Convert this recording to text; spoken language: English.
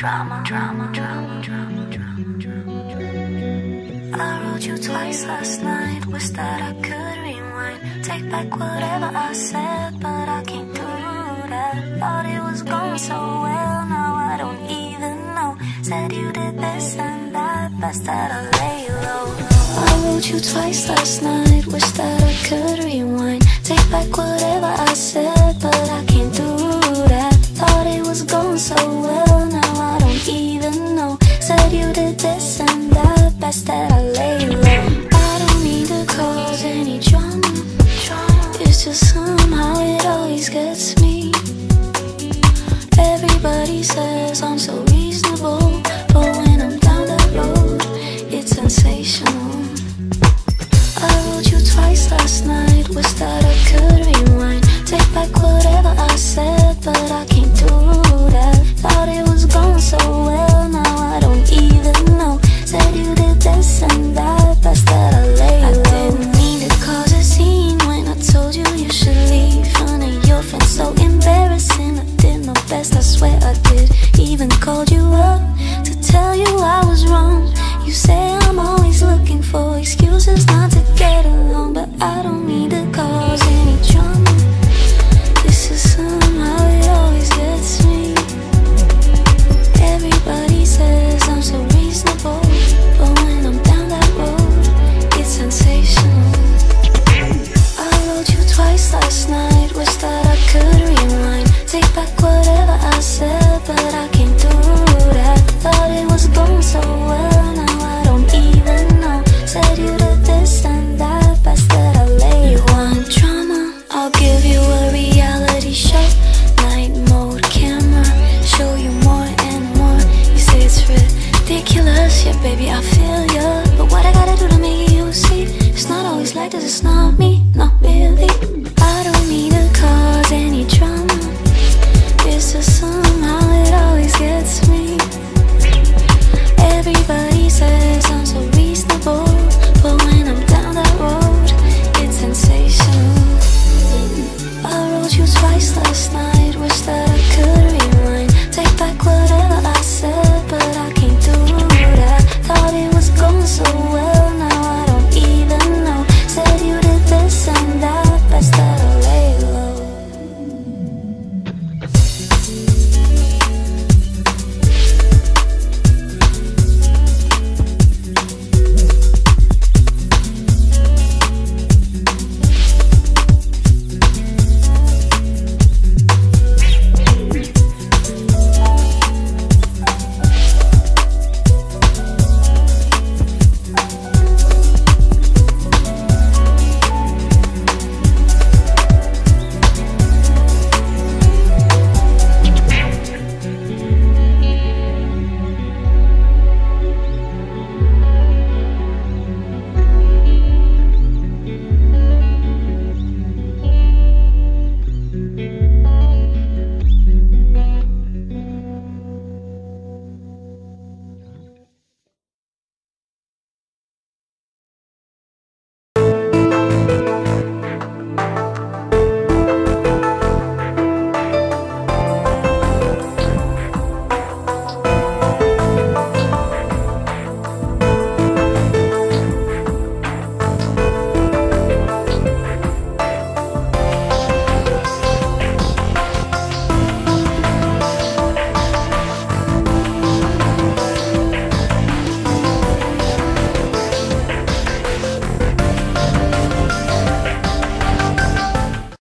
I wrote you twice last night. Wish that I could rewind, take back whatever I said, but I can't do that. Thought it was going so well, now I don't even know. Said you did this and that, best that I lay low. I wrote you twice last night. Wish that I could rewind, take back whatever I said, but I can't do that. Thought it was going so well, now I don't even know. Said you did this and that, best that I lay low. I don't need to cause any drama. It's just somehow it always gets me. Everybody says I'm so reasonable, but when I'm down that road, it's sensational. I wrote you twice last night. Wish that I could rewind, take back whatever I said, but I can't do that. Thought it was going so well, now I don't even know. Said you did this and that, best that I lay low. I didn't mean to cause a scene when I told you you should leave. Front of your friends, so embarrassing. I did my best, I swear I did. Even called you up to tell you I was wrong. You say I'm always looking for excuses not to get along, but I don't need to cause any drama. This is somehow it always gets me. Everybody says I'm so reasonable, but when I'm down that road, it's sensational. I wrote you twice last night. Wish that I could rewind, take back whatever I said, but I can't do that. Thought it was going so well, now I don't even know. Said you did this and that, best that I lay. You want drama? I'll give you a reality show. Night mode camera, show you more and more. You say it's ridiculous, yeah baby I feel ya, but what I gotta do to make you see? It's not always like this, it's not me, not really.